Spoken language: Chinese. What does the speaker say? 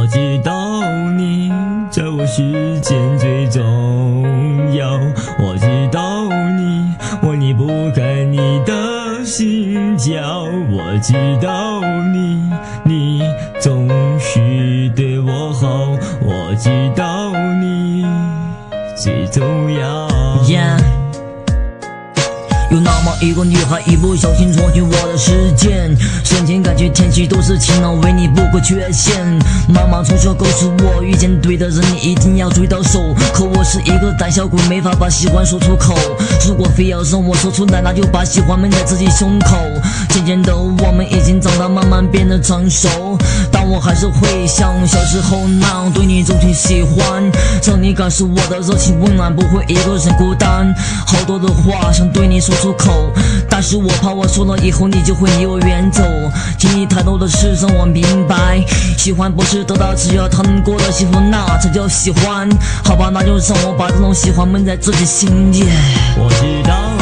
我知道你在我世间最重要，我知道你，我离不开你的心焦，我知道你，你总是对我好，我知道你最重要。 有那么一个女孩，一不小心闯进我的世界，瞬间感觉天气都是晴朗，为你不可缺陷。妈妈从小告诉我，遇见对的人你一定要追到手，可我是一个胆小鬼，没法把喜欢说出口。如果非要让我说出来，那就把喜欢闷在自己胸口。渐渐的我们已经长大，慢慢变得成熟，但我还是会像小时候那样对你衷心喜欢，让你感受我的热情温暖，不会一个人孤单。好多的话想对你说出口，但是我怕我说了以后你就会离我远走。经历太多的事让我明白，喜欢不是得到，只要他能过得幸福，那才叫喜欢。好吧，那就让我把这种喜欢闷在自己心里。 我知道